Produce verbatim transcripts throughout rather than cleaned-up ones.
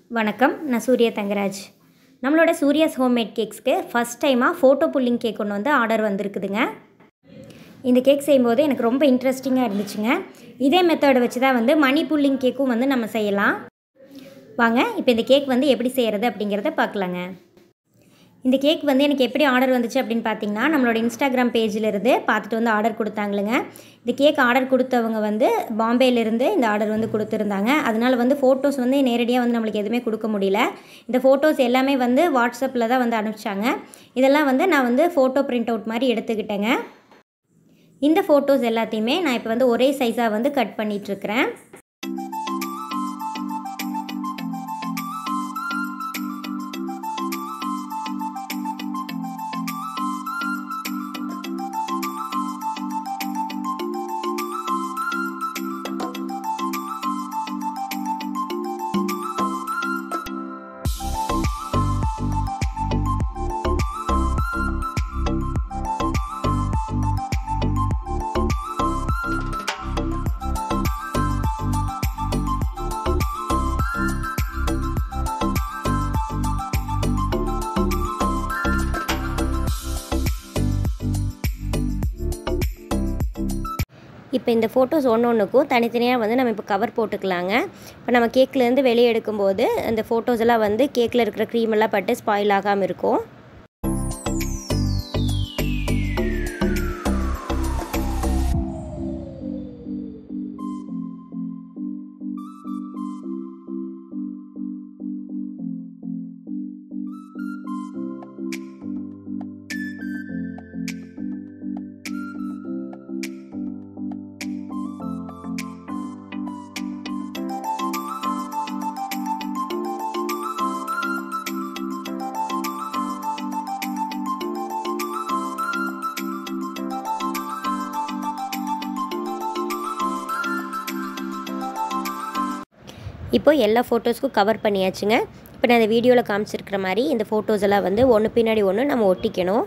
வணக்கம், நான் suryathangaraj. நம்மளோட surya's homemade cakesக்கு ஃபர்ஸ்ட் டைமா ஃபோட்டோ புல்லிங் கேக் ஒன்று வந்து ஆர்டர் வந்திருக்குதுங்க. இந்த கேக் செய்யும்போது எனக்கு ரொம்ப இன்ட்ரெஸ்டிங்காக இருந்துச்சுங்க. இதே மெத்தடை வச்சு தான் வந்து மணி புல்லிங் கேக்கும் வந்து நம்ம செய்யலாம். வாங்க இப்போ இந்த கேக் வந்து எப்படி செய்கிறது அப்படிங்கிறத பார்க்கலாங்க. இந்த கேக் வந்து எனக்கு எப்படி ஆர்டர் வந்துச்சு அப்படின்னு பார்த்தீங்கன்னா, நம்மளோட இன்ஸ்டாகிராம் பேஜிலிருந்து பார்த்துட்டு வந்து ஆர்டர் கொடுத்தாங்களுங்க. இந்த கேக் ஆர்டர் கொடுத்தவங்க வந்து பாம்பேலேருந்து இந்த ஆர்டர் வந்து கொடுத்துருந்தாங்க. அதனால் வந்து ஃபோட்டோஸ் வந்து நேரடியாக வந்து நம்மளுக்கு எதுவுமே கொடுக்க முடியல. இந்த ஃபோட்டோஸ் எல்லாமே வந்து வாட்ஸ்அப்பில் தான் வந்து அனுப்பிச்சாங்க. இதெல்லாம் வந்து நான் வந்து ஃபோட்டோ பிரிண்ட் அவுட் மாதிரி எடுத்துக்கிட்டேங்க. இந்த ஃபோட்டோஸ் எல்லாத்தையுமே நான் இப்போ வந்து ஒரே சைஸாக வந்து கட் பண்ணிகிட்ருக்கிறேன். இப்போ இந்த ஃபோட்டோஸ் ஒன்று ஒன்றுக்கும் தனித்தனியாக வந்து நம்ம இப்போ கவர் போட்டுக்கலாங்க. இப்போ நம்ம கேக்லேருந்து வெளியே எடுக்கும்போது அந்த ஃபோட்டோஸ் எல்லாம் வந்து கேக்கில் இருக்கிற க்ரீம் எல்லாம் பட்டு ஸ்பாயில் ஆகாமல் இருக்கும். இப்போ எல்லா ஃபோட்டோஸ்க்கும் கவர் பண்ணியாச்சுங்க. இப்போ நான் இந்த வீடியோவில் காமிச்சிருக்கிற மாதிரி இந்த ஃபோட்டோஸ் எல்லாம் வந்து ஒன்று பின்னாடி ஒன்று நம்ம ஒட்டிக்கணும்.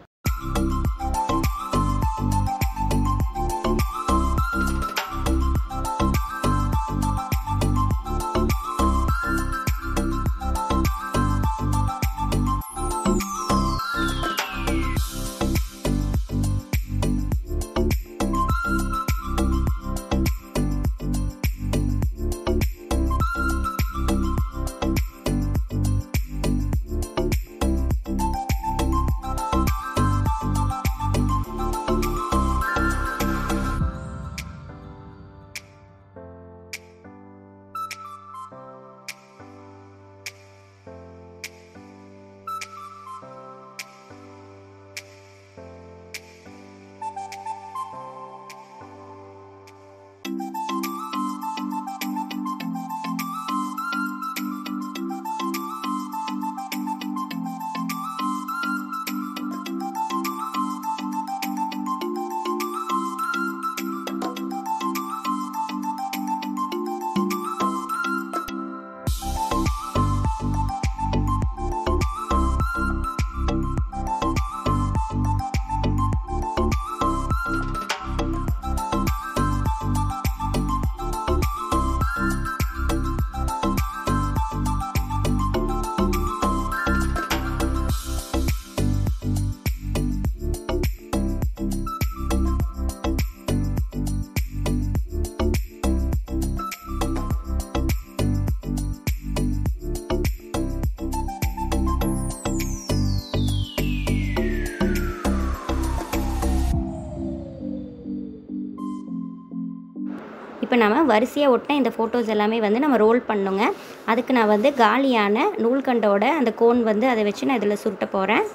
இப்போ நம்ம வரிசையாக ஒட்டின இந்த ஃபோட்டோஸ் எல்லாமே வந்து நம்ம ரோல் பண்ணுங்க. அதுக்கு நான் வந்து காலியான நூல்கண்டோட அந்த கோன் வந்து அதை வச்சு நான் இதில் சுருட்ட போகிறேன்.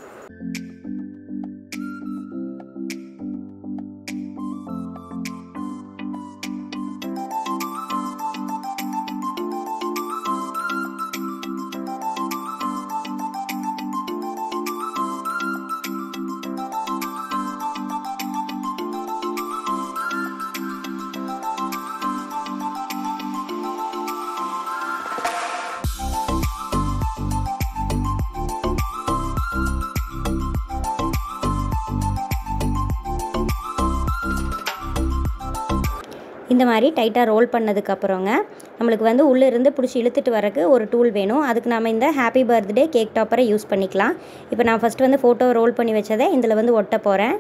இந்த மாதிரி டைட்டாக ரோல் பண்ணதுக்கப்புறங்க நம்மளுக்கு வந்து உள்ளே இருந்து பிடிச்சி இழுத்துட்டு வரக்கு ஒரு டூல் வேணும். அதுக்கு நம்ம இந்த ஹாப்பி பர்த்டே கேக் டாப்பரை யூஸ் பண்ணிக்கலாம். இப்போ நான் ஃபஸ்ட்டு வந்து ஃபோட்டோ ரோல் பண்ணி வச்சதை இதில் வந்து ஒட்ட போகிறேன்.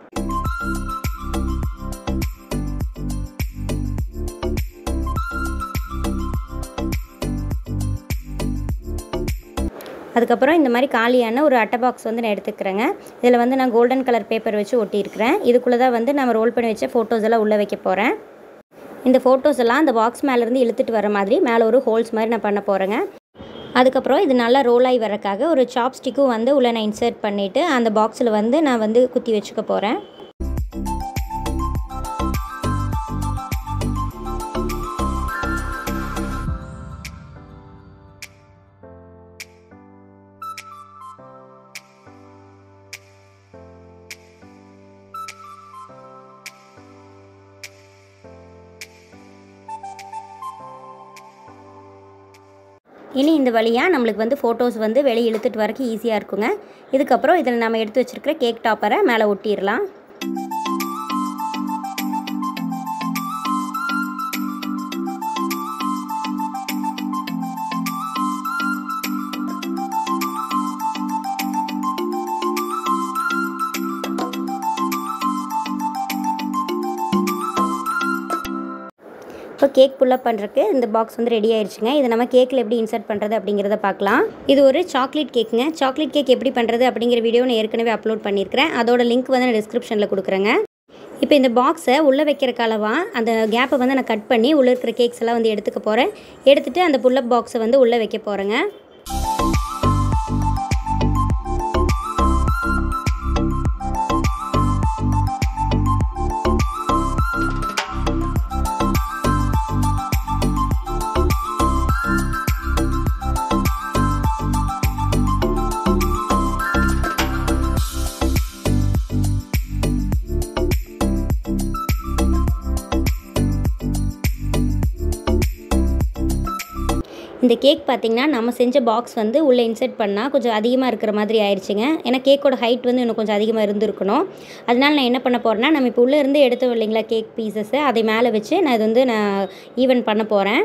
அதுக்கப்புறம் இந்த மாதிரி காலியான ஒரு அட்டை பாக்ஸ் வந்து நான் எடுத்துக்கிறேங்க. இதில் வந்து நான் கோல்டன் கலர் பேப்பர் வச்சு ஒட்டியிருக்கிறேன். இதுக்குள்ளே தான் வந்து நம்ம ரோல் பண்ணி வச்ச ஃபோட்டோஸ் எல்லாம் உள்ளே வைக்க போகிறேன். இந்த ஃபோட்டோஸ் எல்லாம் அந்த பாக்ஸ் மேலேருந்து இழுத்துட்டு வர மாதிரி மேலே ஒரு ஹோல்ஸ் மாதிரி நான் பண்ண போகிறேங்க. அதுக்கப்புறம் இது நல்லா ரோல் ஆகி வரக்காக ஒரு சாப்ஸ்டிக்கும் வந்து உள்ளே நான் இன்சர்ட் பண்ணிவிட்டு அந்த பாக்ஸில் வந்து நான் வந்து குத்தி வச்சுக்க போகிறேன். இனி இந்த வழியாக நம்மளுக்கு வந்து ஃபோட்டோஸ் வந்து வெளியே இழுத்துட்டு வரக்கு ஈஸியாக இருக்குங்க. இதுக்கப்புறம் இதில் நம்ம எடுத்து வச்சுருக்கிற கேக் டாப்பரை மேலே ஒட்டிடலாம். இப்போ கேக் புல்லப் பண்ணுறதுக்கு இந்த பாக்ஸ் வந்து ரெடி ஆயிடுச்சுங்க. இதை நம்ம கேக்கில் எப்படி இன்சர்ட் பண்ணுறது அப்படிங்கிறத பார்க்கலாம். இது ஒரு சாக்லேட் கேக்குங்க. சாக்லேட் கேக் எப்படி பண்ணுறது அப்படிங்கிற வீடியோ நான் ஏற்கனவே அப்லோட் பண்ணியிருக்கிறேன். அதோட லிங்க் வந்து நான் டிஸ்கிரிப்ஷனில் கொடுக்குறேங்க. இப்போ இந்த பாக்ஸை உள்ளே வைக்கிறக்கு அளவாக அந்த கேப்பை வந்து நான் கட் பண்ணி உள்ளே இருக்கிற கேக்ஸ் எல்லாம் வந்து எடுத்துக்க போகிறேன். எடுத்துகிட்டு அந்த புல்லப் பாக்ஸை வந்து உள்ளே வைக்க போகிறேங்க. இந்த கேக் பார்த்திங்கன்னா நம்ம செஞ்ச பாக்ஸ் வந்து உள்ளே இன்சர்ட் பண்ணால் கொஞ்சம் அதிகமாக இருக்கிற மாதிரி ஆயிடுச்சுங்க. ஏன்னா கேக்கோட ஹைட் வந்து இன்னும் கொஞ்சம் அதிகமாக இருந்திருக்கணும். அதனால நான் என்ன பண்ண போகிறேன்னா, நம்ம இப்போ உள்ளே இருந்து எடுத்தோம் இல்லைங்களா கேக் பீசஸ்ஸை, அதை மேலே வச்சு நான் இது வந்து நான் ஈவன் பண்ண போகிறேன்.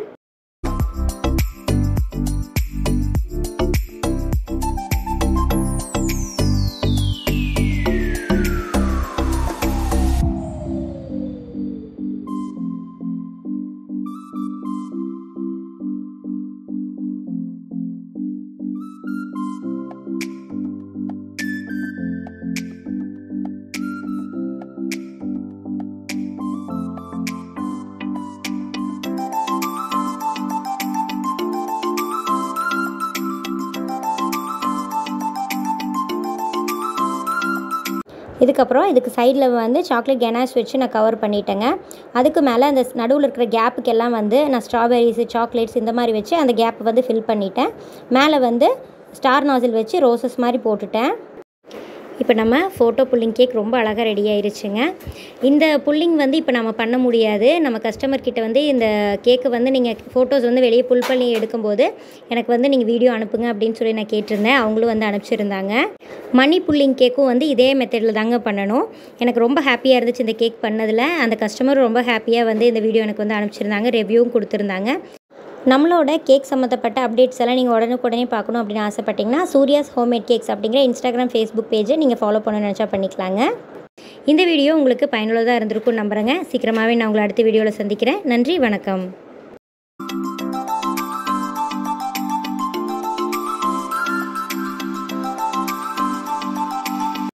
இதுக்கப்புறம் இதுக்கு சைடில் வந்து சாக்லேட் கனாஷ் வச்சு நான் கவர் பண்ணிட்டேங்க. அதுக்கு மேலே அந்த நடுவில் இருக்கிற கேப்புக்கெல்லாம் வந்து நான் ஸ்ட்ராபெரிஸு சாக்லேட்ஸ் இந்த மாதிரி வச்சு அந்த கேப் வந்து ஃபில் பண்ணிட்டேன். மேலே வந்து ஸ்டார் நாசில் வச்சு ரோசஸ் மாதிரி போட்டுட்டேன். இப்போ நம்ம ஃபோட்டோ புல்லிங் கேக் ரொம்ப அழகாக ரெடி ஆயிருச்சுங்க. இந்த புல்லிங் வந்து இப்போ நம்ம பண்ண முடியாது. நம்ம கஸ்டமர்கிட்ட வந்து இந்த கேக்கு வந்து நீங்கள் ஃபோட்டோஸ் வந்து வெளியே புல் பண்ணி எடுக்கும்போது எனக்கு வந்து நீங்கள் வீடியோ அனுப்புங்க அப்படின்னு சொல்லி நான் கேட்டிருந்தேன். அவங்களும் வந்து அனுப்பிச்சிருந்தாங்க. மணி புல்லிங் கேக்கும் வந்து இதே மெத்தடில் தாங்க பண்ணணும். எனக்கு ரொம்ப ஹாப்பியாக இருந்துச்சு இந்த கேக் பண்ணதில். அந்த கஸ்டமர் ரொம்ப ஹாப்பியாக வந்து இந்த வீடியோ எனக்கு வந்து அனுப்பிச்சிருந்தாங்க. ரிவ்யூவும் கொடுத்துருந்தாங்க. நம்மளோட கேக் சம்மந்தப்பட்ட அப்டேட்ஸ் எல்லாம் நீங்கள் உடனுக்குடனே பார்க்கணும் அப்படின்னு ஆசைப்பட்டிங்கன்னா சூர்யாஸ் ஹோம்மேட் கேக்ஸ் அப்படிங்கிற இன்ஸ்டாகிராம் ஃபேஸ்புக் பேஜை நீங்கள் ஃபாலோ பண்ண நினச்சா பண்ணிக்கலாங்க. இந்த வீடியோ உங்களுக்கு பயனுள்ளதாக இருந்திருக்கும்னு நம்புகிறேங்க. சீக்கிரமாகவே நான் உங்களை அடுத்த வீடியோவில் சந்திக்கிறேன். நன்றி, வணக்கம்.